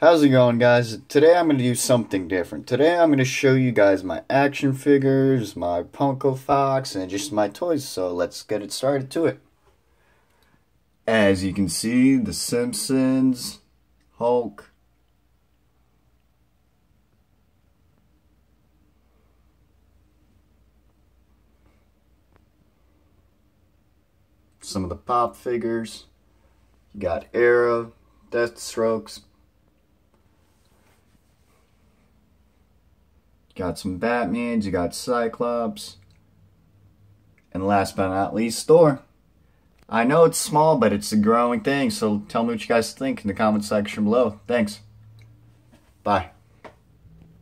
How's it going, guys? Today I'm going to do something different. Today I'm going to show you guys my action figures, my Funko Fox, and just my toys. So let's get it started to it. As you can see, The Simpsons, Hulk, some of the pop figures. You got Arrow, Deathstrokes, got some Batmans, you got Cyclops, and last but not least, Thor. I know it's small, but it's a growing thing, so tell me what you guys think in the comment section below. Thanks. Bye.